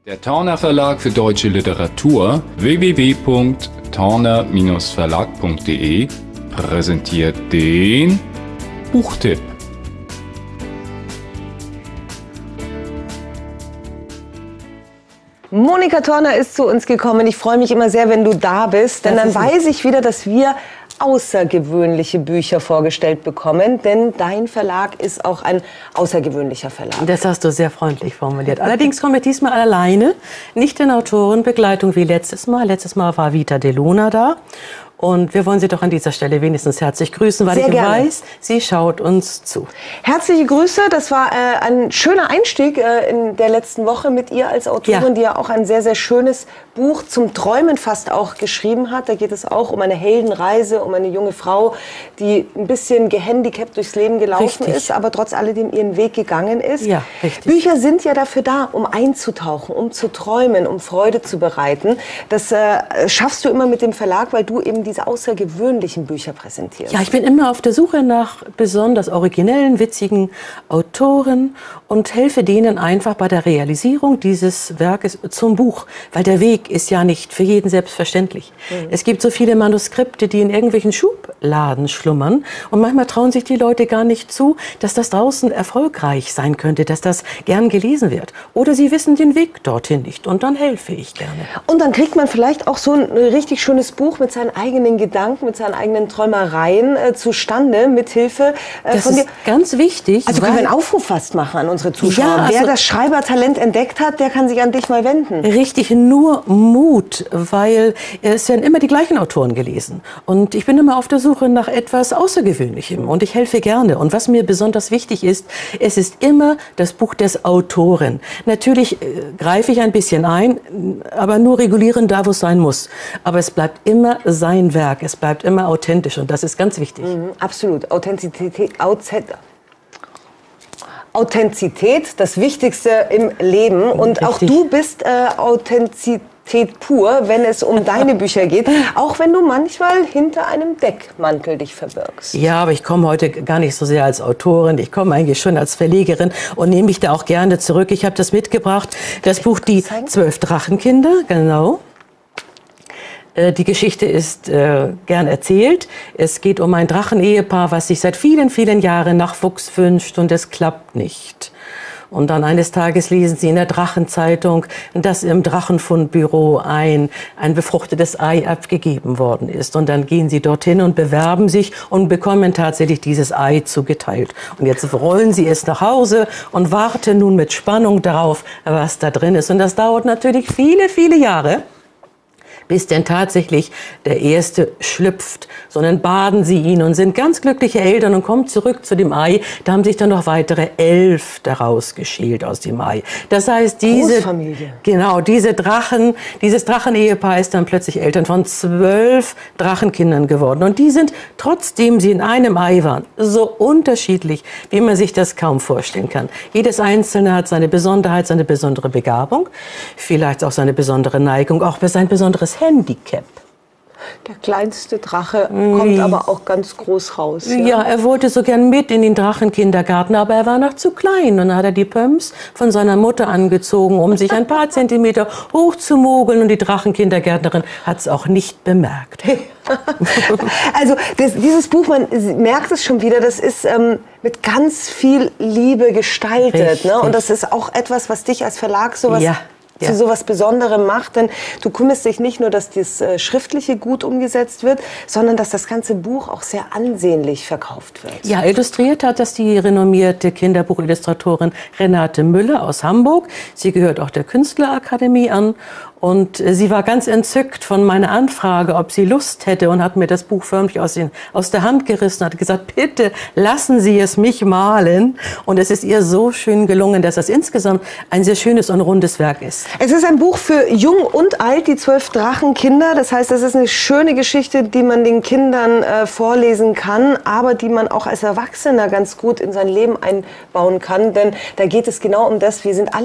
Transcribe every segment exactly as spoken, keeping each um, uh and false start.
Der Torner Verlag für deutsche Literatur w w w punkt torner Bindestrich verlag punkt de präsentiert den Buchtipp. Monika Torner ist zu uns gekommen. Ich freue mich immer sehr, wenn du da bist, denn dann weiß ich wieder, dass wir außergewöhnliche Bücher vorgestellt bekommen, denn dein Verlag ist auch ein außergewöhnlicher Verlag. Das hast du sehr freundlich formuliert. Allerdings kommen wir diesmal alleine, nicht in Autorenbegleitung wie letztes Mal. Letztes Mal war Vita de Luna da. Und wir wollen Sie doch an dieser Stelle wenigstens herzlich grüßen, weil Sehr ich gerne. weiß, sie schaut uns zu. Herzliche Grüße, das war äh, ein schöner Einstieg äh, in der letzten Woche mit ihr als Autorin, ja. die ja auch ein sehr, sehr schönes Buch zum Träumen fast auch geschrieben hat. Da geht es auch um eine Heldenreise, um eine junge Frau, die ein bisschen gehandicapt durchs Leben gelaufen richtig. ist, aber trotz alledem ihren Weg gegangen ist. Ja, richtig. Bücher sind ja dafür da, um einzutauchen, um zu träumen, um Freude zu bereiten. Das äh, schaffst du immer mit dem Verlag, weil du eben diese außergewöhnlichen Bücher präsentierst. Ja, ich bin immer auf der Suche nach besonders originellen, witzigen Autoren und helfe denen einfach bei der Realisierung dieses Werkes zum Buch, weil der Weg ist ja nicht für jeden selbstverständlich. Mhm. Es gibt so viele Manuskripte, die in irgendwelchen Schubladen schlummern und manchmal trauen sich die Leute gar nicht zu, dass das draußen erfolgreich sein könnte, dass das gern gelesen wird. Oder sie wissen den Weg dorthin nicht und dann helfe ich gerne. Und dann kriegt man vielleicht auch so ein richtig schönes Buch mit seinen eigenen Gedanken, mit seinen eigenen Träumereien äh, zustande, mit Hilfe äh, das von ist dir. Ganz wichtig. Also können wir einen Aufruf fast machen an unsere Zuschauer. Ja, also wer das Schreibertalent entdeckt hat, der kann sich an dich mal wenden. Richtig, nur Mut, weil es werden immer die gleichen Autoren gelesen. Und ich bin immer auf der Suche nach etwas Außergewöhnlichem und ich helfe gerne. Und was mir besonders wichtig ist, es ist immer das Buch des Autoren. Natürlich äh, greife ich ein bisschen ein, aber nur regulieren da, wo es sein muss. Aber es bleibt immer sein Werk, es bleibt immer authentisch und das ist ganz wichtig. Mhm, absolut. Authentizität, Authentizität. Authentizität, das Wichtigste im Leben. Und Richtig. Auch du bist äh, Authentizität pur, wenn es um deine Bücher geht. Auch wenn du manchmal hinter einem Deckmantel dich verbirgst. Ja, aber ich komme heute gar nicht so sehr als Autorin. Ich komme eigentlich schon als Verlegerin und nehme mich da auch gerne zurück. Ich habe das mitgebracht, das Buch Die zwölf Drachenkinder, genau. Die Geschichte ist äh, gern erzählt. Es geht um ein Drachenehepaar, was sich seit vielen, vielen Jahren Nachwuchs wünscht und es klappt nicht. Und dann eines Tages lesen sie in der Drachenzeitung, dass im Drachenfundbüro ein, ein befruchtetes Ei abgegeben worden ist. Und dann gehen sie dorthin und bewerben sich und bekommen tatsächlich dieses Ei zugeteilt. Und jetzt rollen sie es nach Hause und warten nun mit Spannung darauf, was da drin ist. Und das dauert natürlich viele, viele Jahre, bis denn tatsächlich der Erste schlüpft, sondern baden sie ihn und sind ganz glückliche Eltern und kommen zurück zu dem Ei. Da haben sich dann noch weitere elf daraus geschält aus dem Ei. Das heißt, diese, Großfamilie. Genau, diese Drachen, dieses Drachenehepaar ist dann plötzlich Eltern von zwölf Drachenkindern geworden. Und die sind, trotzdem sie in einem Ei waren, so unterschiedlich, wie man sich das kaum vorstellen kann. Jedes Einzelne hat seine Besonderheit, seine besondere Begabung, vielleicht auch seine besondere Neigung, auch sein besonderes Handicap. Der kleinste Drache kommt aber auch ganz groß raus. Ja, ja, er wollte so gern mit in den Drachenkindergarten, aber er war noch zu klein. Und dann hat er die Pumps von seiner Mutter angezogen, um sich ein paar Zentimeter hoch zu mogeln. Und die Drachenkindergärtnerin hat es auch nicht bemerkt. Also das, dieses Buch, man merkt es schon wieder, das ist ähm, mit ganz viel Liebe gestaltet. Ne? Und das ist auch etwas, was dich als Verlag sowas... Ja. zu ja. sowas Besonderem macht, denn du kümmerst dich nicht nur, dass das äh, Schriftliche gut umgesetzt wird, sondern dass das ganze Buch auch sehr ansehnlich verkauft wird. Ja, illustriert hat das die renommierte Kinderbuchillustratorin Renate Müller aus Hamburg. Sie gehört auch der Künstlerakademie an und äh, sie war ganz entzückt von meiner Anfrage, ob sie Lust hätte und hat mir das Buch förmlich aus, den, aus der Hand gerissen und hat gesagt, bitte lassen Sie es mich malen. Und es ist ihr so schön gelungen, dass das insgesamt ein sehr schönes und rundes Werk ist. Es ist ein Buch für Jung und Alt, die zwölf Drachenkinder. Das heißt, es ist eine schöne Geschichte, die man den Kindern äh, vorlesen kann, aber die man auch als Erwachsener ganz gut in sein Leben einbauen kann. Denn da geht es genau um das, wir sind alle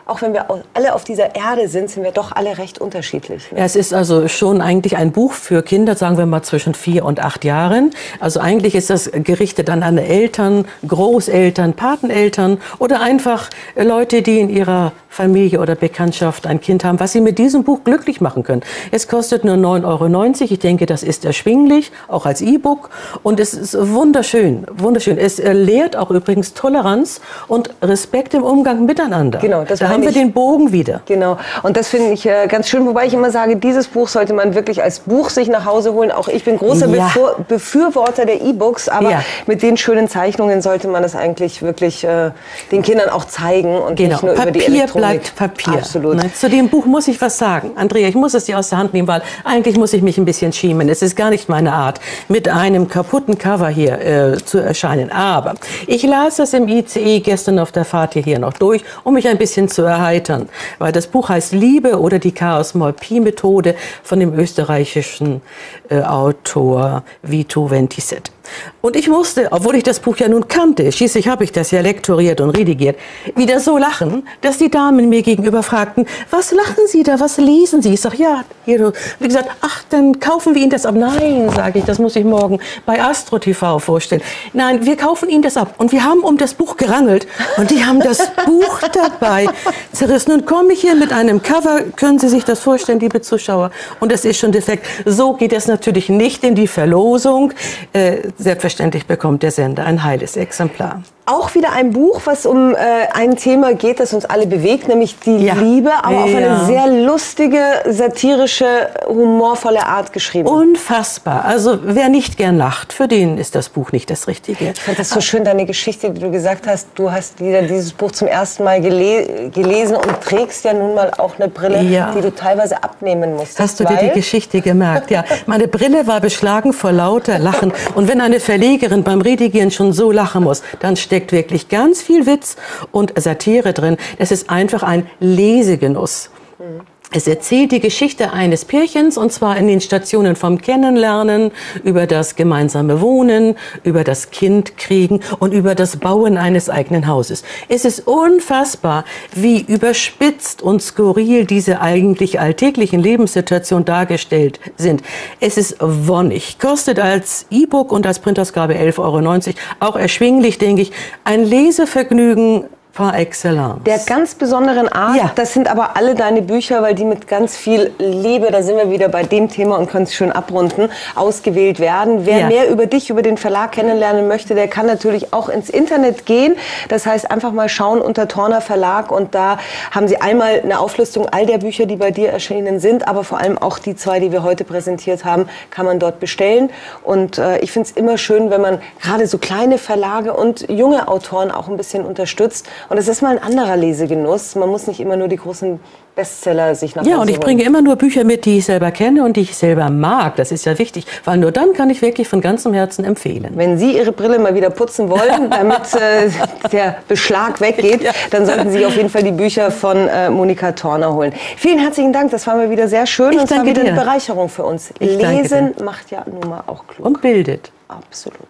auch wenn wir alle auf dieser Erde sind, sind wir doch alle recht unterschiedlich. Ne? Ja, es ist also schon eigentlich ein Buch für Kinder, sagen wir mal zwischen vier und acht Jahren. Also eigentlich ist das gerichtet an alle Eltern, Großeltern, Pateneltern oder einfach Leute, die in ihrer Familie oder Bekanntschaft ein Kind haben, was sie mit diesem Buch glücklich machen können. Es kostet nur neun Euro neunzig. Ich denke, das ist erschwinglich, auch als E-Book. Und es ist wunderschön, wunderschön. Es lehrt auch übrigens Toleranz und Respekt im Umgang miteinander. Genau, das da haben wir ich, den Bogen wieder. Genau, und das finde ich äh, ganz schön, wobei ich immer sage, dieses Buch sollte man wirklich als Buch sich nach Hause holen. Auch ich bin großer ja. Befür Befürworter der E-Books, aber ja. mit den schönen Zeichnungen sollte man das eigentlich wirklich äh, den Kindern auch zeigen und genau. nicht nur Papier über die Elektronik. Bleibt Papier. Absolut. Ne? Zu dem Buch muss ich was sagen. Andrea, ich muss es dir aus der Hand nehmen, weil eigentlich muss ich mich ein bisschen schämen. Es ist gar nicht meine Art, mit einem kaputten Cover hier äh, zu erscheinen. Aber ich las das im I C E gestern auf der Fahrt hierher noch durch, um mich ein bisschen zu erheitern. Weil das Buch heißt Liebe oder die Chaos-Molpy-Methode von dem österreichischen äh, Autor Vito Ventisett. Und ich musste, obwohl ich das Buch ja nun kannte, schließlich habe ich das ja lektoriert und redigiert, wieder so lachen, dass die Damen mir gegenüber fragten, was lachen Sie da, was lesen Sie? Ich sage, ja, hier, wie gesagt, ach, dann kaufen wir Ihnen das ab. Nein, sage ich, das muss ich morgen bei Astro T V vorstellen. Nein, wir kaufen Ihnen das ab. Und wir haben um das Buch gerangelt und die haben das Buch dabei zerrissen. Und komme ich hier mit einem Cover, können Sie sich das vorstellen, liebe Zuschauer? Und das ist schon defekt. So geht es natürlich nicht in die Verlosung. Äh, Selbstverständlich bekommt der Sender ein heiles Exemplar. Auch wieder ein Buch, was um äh, ein Thema geht, das uns alle bewegt, nämlich die ja. Liebe, aber ja. auf eine sehr lustige, satirische, humorvolle Art geschrieben. Unfassbar. Also wer nicht gern lacht, für den ist das Buch nicht das Richtige. Ich fand das so schön, deine Geschichte, die du gesagt hast, du hast wieder dieses Buch zum ersten Mal gele gelesen und trägst ja nun mal auch eine Brille, ja. die du teilweise abnehmen musstest. Hast du dir die Geschichte gemerkt? Ja, meine Brille war beschlagen vor lauter Lachen. Und wenn eine Verlegerin beim Redigieren schon so lachen muss, dann steckt wirklich ganz viel Witz und Satire drin. Das ist einfach ein Lesegenuss. Mhm. Es erzählt die Geschichte eines Pärchens, und zwar in den Stationen vom Kennenlernen, über das gemeinsame Wohnen, über das Kindkriegen und über das Bauen eines eigenen Hauses. Es ist unfassbar, wie überspitzt und skurril diese eigentlich alltäglichen Lebenssituationen dargestellt sind. Es ist wonnig, kostet als E-Book und als Printausgabe elf Euro neunzig, auch erschwinglich, denke ich, ein Lesevergnügen par excellence. Der ganz besonderen Art, ja. Das sind aber alle deine Bücher, weil die mit ganz viel Liebe, da sind wir wieder bei dem Thema und können es schön abrunden, ausgewählt werden. Wer ja. mehr über dich, über den Verlag kennenlernen möchte, der kann natürlich auch ins Internet gehen. Das heißt, einfach mal schauen unter Torner Verlag und da haben Sie einmal eine Auflistung all der Bücher, die bei dir erschienen sind, aber vor allem auch die zwei, die wir heute präsentiert haben, kann man dort bestellen. Und äh, ich finde es immer schön, wenn man gerade so kleine Verlage und junge Autoren auch ein bisschen unterstützt. Und es ist mal ein anderer Lesegenuss. Man muss nicht immer nur die großen Bestseller sich nach Hause Ja, und ich holen. bringe immer nur Bücher mit, die ich selber kenne und die ich selber mag. Das ist ja wichtig, weil nur dann kann ich wirklich von ganzem Herzen empfehlen. Wenn Sie Ihre Brille mal wieder putzen wollen, damit äh, der Beschlag weggeht, ja. dann sollten Sie auf jeden Fall die Bücher von äh, Monika Torner holen. Vielen herzlichen Dank, das war mal wieder sehr schön. Ich und es war wieder dir. eine Bereicherung für uns. Ich Lesen macht ja nun mal auch klug. Und bildet. Absolut.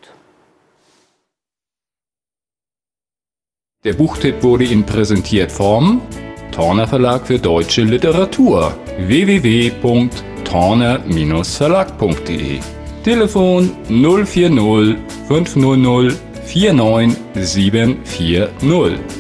Der Buchtipp wurde Ihnen präsentiert vom Torner Verlag für deutsche Literatur. w w w punkt torner Verlag punkt de. Telefon null vier null fünf null null vier neun sieben vier null.